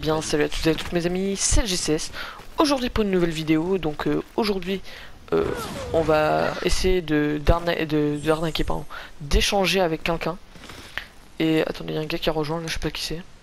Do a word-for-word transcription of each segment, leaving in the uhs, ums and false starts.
Bien, salut à toutes et à toutes mes amis, c'est le G C S. Aujourd'hui pour une nouvelle vidéo, donc euh, aujourd'hui euh, on va essayer de d'arnaquer, de, d'arnaquer, pardon, d'échanger avec quelqu'un. Et attendez, il y a un gars qui a rejoint, là je sais pas qui c'est.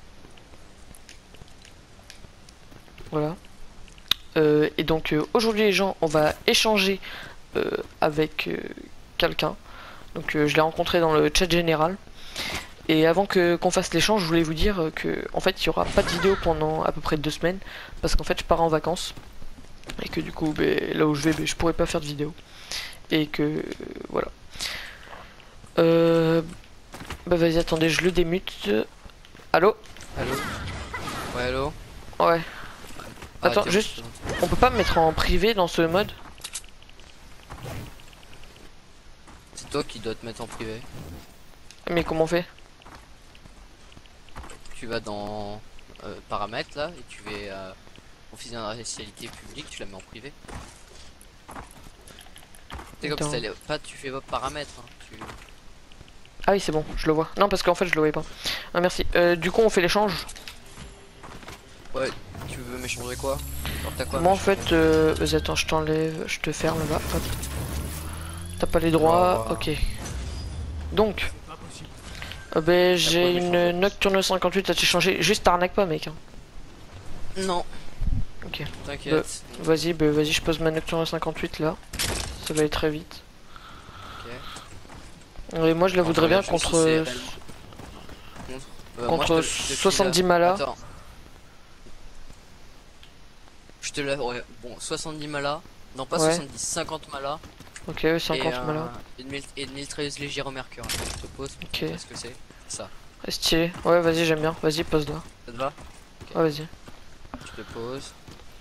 Voilà. Euh, et donc euh, aujourd'hui les gens, on va échanger euh, avec euh, quelqu'un. Donc euh, je l'ai rencontré dans le chat général. Et avant que qu'on fasse l'échange, je voulais vous dire que en fait il y aura pas de vidéo pendant à peu près deux semaines parce qu'en fait je pars en vacances et que du coup ben, là où je vais ben, je pourrais pas faire de vidéo et que euh, voilà. Euh, bah vas-y attendez je le démute. Allô? Allô? Ouais, allô? Ouais. Ah, Attends tiens, juste, putain. on peut pas me mettre en privé dans ce mode? C'est toi qui dois te mettre en privé. Mais comment on fait? Tu vas dans euh, paramètres là et tu vas euh, confidentialité publique, tu la mets en privé. C'est comme Attends. ça, pas tu fais pas paramètres. Hein, tu... Ah oui c'est bon, je le vois. Non parce qu'en fait je le voyais pas. Ah merci. Euh, du coup on fait l'échange. Ouais, tu veux m'échanger quoi? Alors t'as quoi? Moi en fait, euh, vas-y attends je t'enlève, je te ferme là-bas. Hop. T'as pas les droits, Genre, ok. Donc, euh, ben, j'ai une m'échanger? Nocturne cinquante-huit à t'échanger. Juste t'arnaque pas, mec. Hein. Non, Ok. t'inquiète. Bah, vas-y, bah, vas-y, je pose ma Nocturne cinquante-huit là. Ça va aller très vite. Ok. Et moi, je la Alors, je voudrais bien regarde juste si contre, c'est réellement- contre, euh, moi, contre je te, je te file soixante-dix la- malas. Attends. Je te la... Ouais, bon, soixante-dix malas. Non, pas Ouais. soixante-dix, cinquante malas. Ok, Et, cinquante euh, malas. et une mille- et une mille treize légère au mercure. Je te pose pour Ok. te montrer ce que c'est. Ça. Stylé. Ouais, vas-y, j'aime bien. Vas-y, pose là. Ça te va? Ouais, vas-y. Je te pose.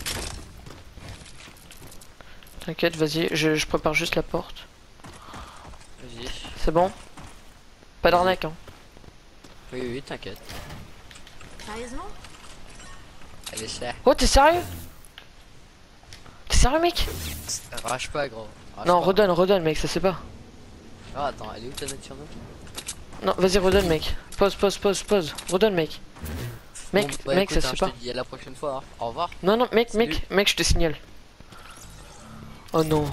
T'inquiète, vas-y. Je, je prépare juste la porte. Vas-y. C'est bon? Pas d'arnaque, hein. Oui, oui, t'inquiète. Sérieusement? Allez, cher. Oh, t'es sérieux? T'es sérieux, mec? Rage pas, gros. Rage Non, pas. redonne, redonne, mec, ça c'est pas. Ah, attends, elle est où ta note sur nous? Non, vas-y, redonne, mec. Pause, pause, pause, pause. Redonne, mec. Mec, Bon, bah, mec, écoute, ça hein, se je fait pas. te dis à la prochaine fois. Hein. Au revoir. Non, non, mec, Salut. mec, mec, je te signale. Oh non.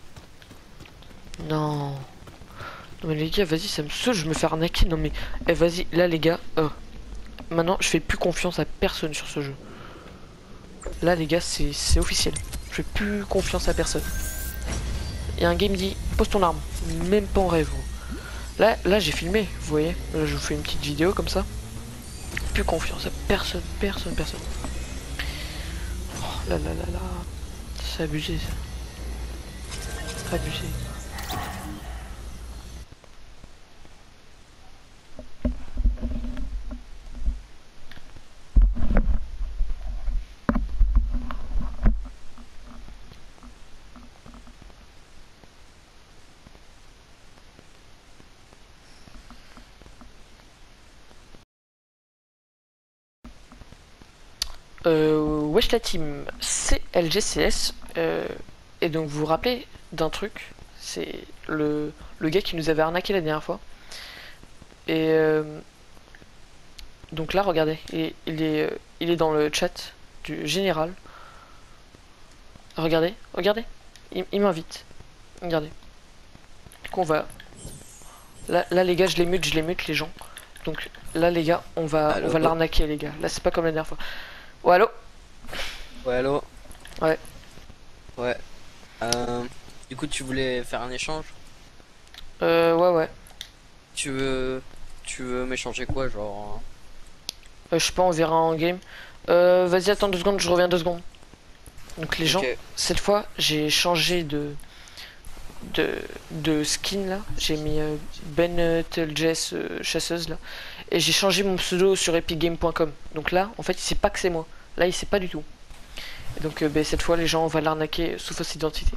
Non. Non, mais les gars, vas-y, ça me saoule, je me fais arnaquer. Non, mais, eh, vas-y, là, les gars, euh, maintenant, je fais plus confiance à personne sur ce jeu. Là, les gars, c'est c'est officiel. Je fais plus confiance à personne. Il y a un game dit, pose ton arme. Même pas en rêve, gros. Là, là j'ai filmé, vous voyez. Là, je vous fais une petite vidéo comme ça. Plus confiance à personne, personne, personne. Oh là là là là. C'est abusé ça. Abusé. Euh, wesh la team, c'est L G C S. Euh, et donc vous vous rappelez d'un truc, c'est le, le gars qui nous avait arnaqué la dernière fois. Et euh, donc là regardez, il, il est, euh, il est dans le chat du général. Regardez, regardez, il, il m'invite. Regardez. Du coup on va... Là, là les gars je les mute, je les mute les gens. Donc là les gars on va, Allô? on va l'arnaquer les gars. Là c'est pas comme la dernière fois. Oh allô? Ouais, allô? Ouais. Ouais. Euh, du coup, tu voulais faire un échange? Euh ouais ouais. Tu veux, tu veux m'échanger quoi, genre? Euh, je sais pas, on verra en game. Euh, vas-y, attends deux secondes, je reviens deux secondes. Donc les gens, Ok. cette fois, j'ai changé de, de de skin là. J'ai mis euh, Ben euh, Teljes euh, chasseuse là, et j'ai changé mon pseudo sur epic game point com. Donc là, en fait, il sait pas que c'est moi. Là, il sait pas du tout. Et donc, euh, ben, cette fois, les gens, on va l'arnaquer sous fausse identité.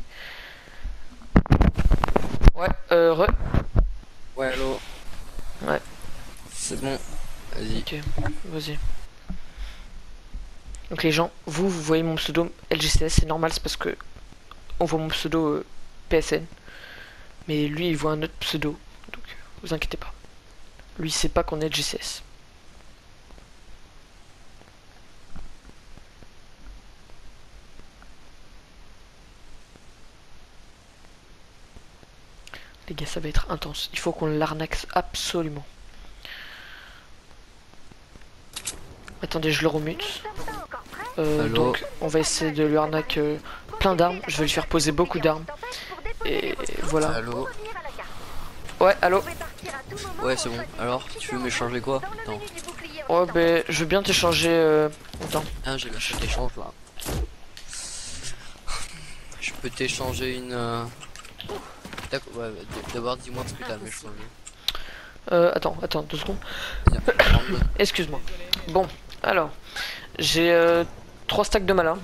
Ouais. Euh, re. Ouais, allô? Ouais. C'est bon. Vas-y. Ok. Vas-y. Donc les gens, vous, vous voyez mon pseudo L G C S, c'est normal, c'est parce que on voit mon pseudo euh, P S N. Mais lui, il voit un autre pseudo, donc vous inquiétez pas. Lui, il sait pas qu'on est L G C S. Les gars, ça va être intense. Il faut qu'on l'arnaque absolument. Attendez, je le remute. Euh, donc, on va essayer de lui arnaquer euh, plein d'armes. Je vais lui faire poser beaucoup d'armes. Et voilà. Allô? Ouais, allô? Ouais, c'est bon. Alors, tu veux m'échanger quoi? Attends. Ouais, ben, je veux bien t'échanger. Euh... Attends. Ah, j'ai lâché l'échange là. Je peux t'échanger une. Euh... D'accord, ouais, d'abord dis-moi ce que t'as à m'échanger. Euh, attends, attends, deux secondes. Excuse-moi. Bon, alors, j'ai euh, trois stacks de malin.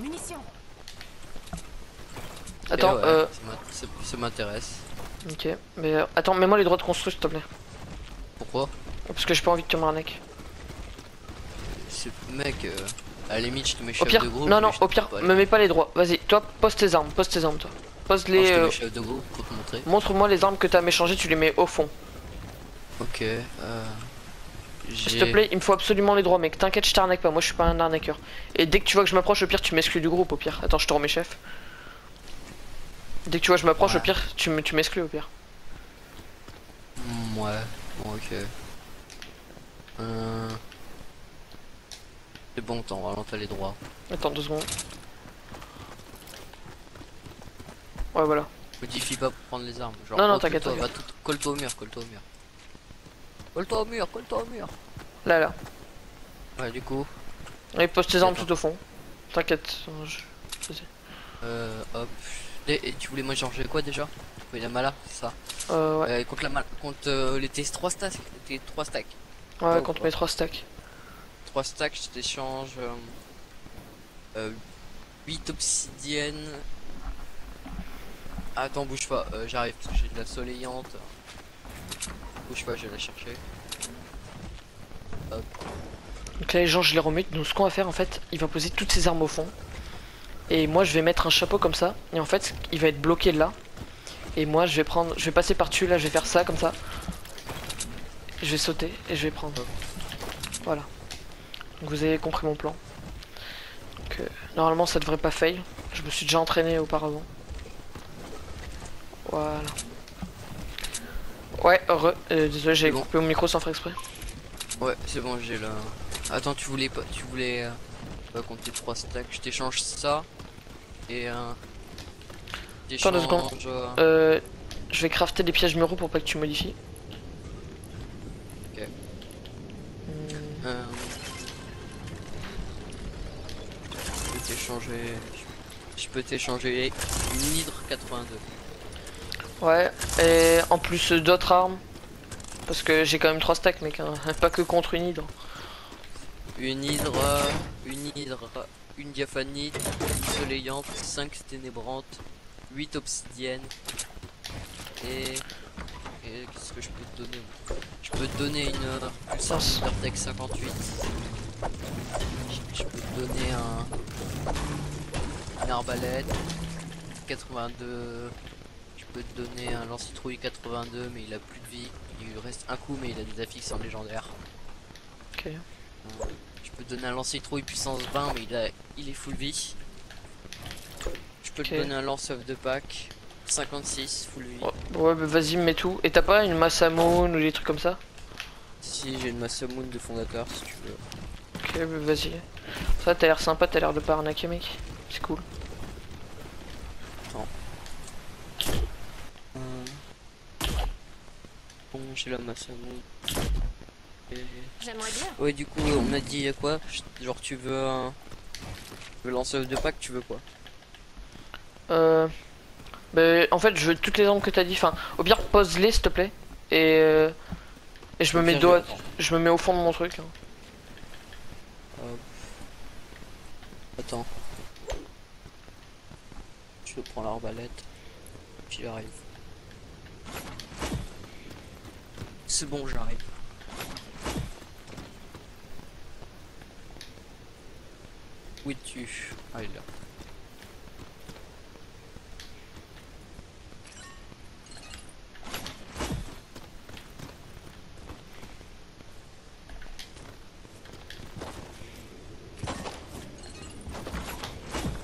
Attends, ouais, euh... ça m'intéresse. Ok, mais euh, attends, mets-moi les droits de construire s'il te plaît. Pourquoi? Parce que j'ai pas envie que tu m'arnaques. Ce mec, euh, à la limite, je te mets Au chef pire, de groupe. non, non, au pire, me mets pas les droits. Vas-y, toi, pose tes armes, pose tes armes, toi. Pose les. Non, je te euh... mets chef de groupe pour te montrer. Montre-moi les armes que t'as m'échangées, tu les mets au fond. Ok, euh. S'il te plaît, il me faut absolument les droits, mec. T'inquiète, je t'arnaque pas, moi je suis pas un arnaqueur. Et dès que tu vois que je m'approche, au pire, tu m'exclus du groupe, au pire. Attends, je te remets chef. Dès que tu vois que je m'approche, Ouais. au pire, tu m'exclus, au pire. Mm, ouais, bon, ok. Euh... C'est bon, t'as vraiment t'as les droits. Attends deux secondes. Ouais, voilà. Modifie pas pour prendre les armes. Genre, Non, non, recule-toi, t'inquiète, va tout... Colle-toi au mur, colle-toi au mur. Colle-toi au mur, colle-toi au mur. Là, là. Ouais, du coup. Et pose tes armes Attends. tout au fond. T'inquiète. Je... Euh, hop. Et, et tu voulais moi changer quoi déjà? Oui, la mala, c'est ça. Euh, ouais. Euh, contre la mala, contre euh, les T trois stacks, les trois stacks. Ouais, oh, contre oh. mes trois stacks. trois stacks, je t'échange euh, euh, huit obsidiennes. Attends, bouge pas, euh, j'arrive parce que j'ai de la soleillante. Bouge pas, je vais la chercher. Hop. Donc là, les gens, je les remute. Donc, ce qu'on va faire, en fait, il va poser toutes ses armes au fond. Et moi, je vais mettre un chapeau comme ça. Et en fait, il va être bloqué là. Et moi, je vais prendre, je vais passer par-dessus. Là, je vais faire ça comme ça. Je vais sauter et je vais prendre. Voilà. Donc, vous avez compris mon plan. Donc, euh, normalement, ça devrait pas fail. Je me suis déjà entraîné auparavant. Voilà. Ouais, heureux. Euh, désolé, j'avais Bon. coupé mon micro sans faire exprès. Ouais, c'est bon, j'ai la. Attends, tu voulais pas, tu voulais euh, pas compter trois stacks. Je t'échange ça et euh, Attends deux secondes. euh, Euh, je vais crafter des pièges muraux pour pas que tu modifies. Ok. Hmm. Euh, je peux t'échanger. Je peux t'échanger une hydre quatre-vingt-deux. Ouais, et en plus d'autres armes. Parce que j'ai quand même trois stacks, mec. Hein. Pas que contre une hydre. Une hydre, une hydre, une diaphanite, une soleillante, cinq ténébrantes, huit obsidiennes. Et. Et qu'est-ce que je peux te donner? Je peux te donner une pulsar Undertech cinquante-huit. Je, je peux te donner un. Une arbalète quatre-vingt-deux. Je peux te donner un lance-citrouille quatre-vingt-deux, mais il a plus de vie. Il lui reste un coup, mais il a des affixes en légendaire. Ok. Euh, je peux te donner un lance-citrouille puissance vingt, mais il, a, il est full vie. Je peux Ok. te donner un lance-œuf de pack cinquante-six full vie. Ouais, ouais bah vas-y, mets tout. Et t'as pas une Massamoon ou des trucs comme ça? Si, j'ai une Massamoon de fondateur si tu veux. Ok, bah vas-y. Ça, t'as l'air sympa, t'as l'air de pas arnaquer, mec. C'est cool. Attends. Euh... Bon, j'ai la Massamoon. Et... J'aimerais bien. Ouais, du coup, on a dit quoi? Genre, tu veux un. Tu veux lance-œuf de pack, tu veux quoi? Euh. Bah, en fait, je veux toutes les armes que t'as dit. Enfin, au pire, pose-les, s'il te plaît. Et. Euh... Et je me mets dos à... Je me mets au fond de mon truc. Hein. Euh... Attends. Je prends l'arbalète. Puis j'arrive. C'est bon, j'arrive. Où es-tu? Ah, il est là.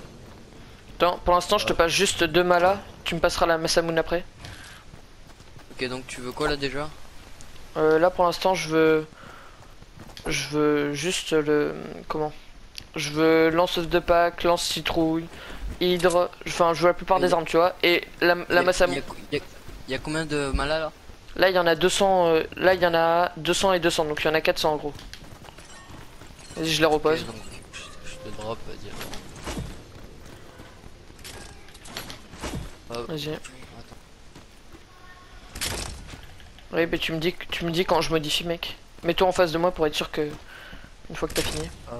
Attends, pour l'instant, je te passe juste deux malas. Tu me passeras la Massamoon après. Ok, donc tu veux quoi là déjà? Euh, là pour l'instant je veux... Je veux juste le... Comment? Je veux lanceuse de pack, lance citrouille, hydre... Enfin je veux la plupart des Et- armes tu vois. Et la, la masse à... Il y, a- y a- y a combien de malas là? Là il y en a deux cents... euh, Là il y en a deux cents et deux cents. Donc il y en a quatre cents en gros. Vas-y je les repose. Ok, donc je, je te drop, vas-y. Hop. Vas-y. Attends. Oui bah tu me dis que tu me dis quand je modifie mec. Mets-toi en face de moi pour être sûr que... Une fois que t'as fini. Hop.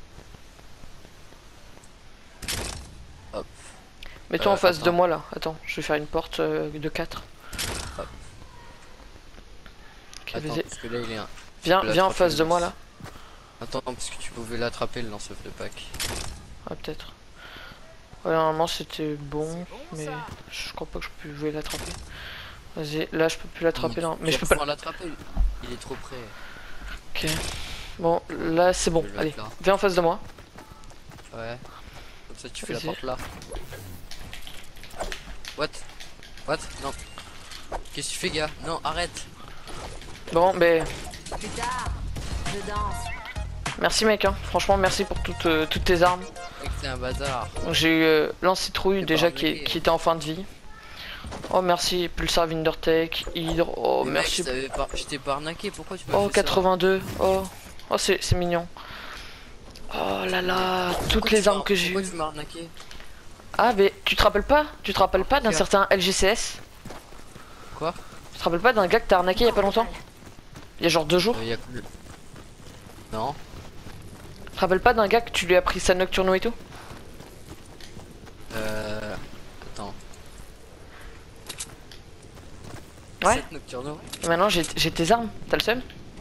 Hop. Mets-toi Euh, en face de attends. moi là. Attends, je vais faire une porte euh, de quatre. Hop. Ok, Attends, vas-y. parce que là il est un... Viens, peux viens en l'attraper, face le de moi lance. là. Attends, parce que tu pouvais l'attraper le lance de pack. Ah peut-être. Ouais normalement c'était bon, mais je crois pas que je pouvais l'attraper. Vas-y, là je peux plus l'attraper là. Mais je peux pas. l'attraper. Il est trop près. Ok. Bon, là c'est bon. Je vais le Allez, mettre là. viens en face de moi. Ouais. Comme ça tu fais la Vas-y. porte là. What? What? Non. Qu'est-ce que tu fais gars? Non, arrête. Bon, ben Plus tard, je danse. merci mec. Hein. Franchement, merci pour toutes, euh, toutes tes armes. Mec, c'est un bazar. Donc, j'ai eu euh, lance citrouille T'es déjà pas qui, est- arnaqué. qui était en fin de vie. Oh merci, Pulsar Vindertech, Hydre. Oh Mais merci. Mec, je t'avais pas... je t'ai pas arnaqué, pourquoi tu m'as Oh fait ça? quatre-vingt-deux. Oh, oh c'est c'est mignon. Oh là là, toutes Pourquoi les tu armes m'as- que j'ai Pourquoi eues. tu m'as arnaqué? Ah mais tu te rappelles pas? Tu te rappelles pas d'un Quoi? certain L G C S? Quoi? Tu te rappelles pas d'un gars que t'as arnaqué il y a pas longtemps? Il y a genre deux jours? Euh, y a combien- Non. Tu te rappelles pas d'un gars que tu lui as pris sa nocturno et tout? Euh... Attends. Ouais. Cette Nocturno. Et maintenant j'ai j'ai tes armes, t'as le seum?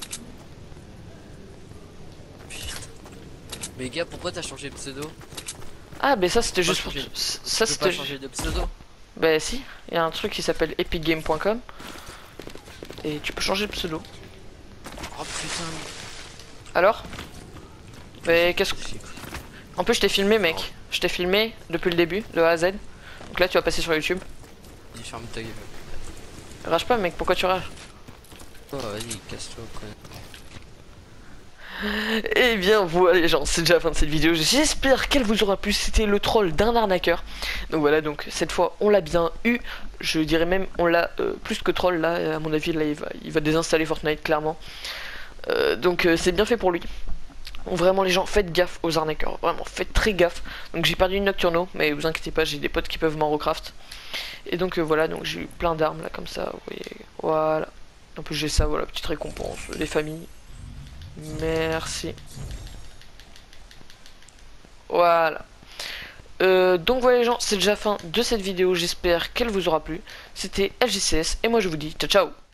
Mais gars, pourquoi t'as changé de pseudo? Ah mais ça c'était Moi, juste je pour... changeais- Ça Tu peux pas c'était... changer de pseudo? Bah si, il y a un truc qui s'appelle epic game point com. Et tu peux changer de pseudo. Oh putain. Alors? Mais qu'est-ce que... J'ai- En plus je t'ai filmé mec. Je t'ai filmé depuis le début, de A à Z. Donc là tu vas passer sur YouTube. Vas-y, ferme ta gueule. Rage pas mec, pourquoi tu rages? Oh, vas-y, casse-toi, connard. Eh bien voilà les gens, c'est déjà la fin de cette vidéo. J'espère qu'elle vous aura plu. C'était le troll d'un arnaqueur. Donc voilà, donc cette fois on l'a bien eu. Je dirais même on l'a euh, plus que troll là. À mon avis là il va, il va désinstaller Fortnite clairement. Euh, donc euh, c'est bien fait pour lui. Donc, vraiment les gens faites gaffe aux arnaqueurs. Vraiment faites très gaffe. Donc j'ai perdu une Nocturno, mais vous inquiétez pas, j'ai des potes qui peuvent m'en recraft. Et donc euh, voilà, donc j'ai eu plein d'armes là comme ça. Vous voyez, voilà. En plus j'ai ça, voilà, petite récompense. Les familles. Merci. Voilà. Euh, donc voilà les gens, c'est déjà la fin de cette vidéo. J'espère qu'elle vous aura plu. C'était F J C S et moi je vous dis ciao ciao.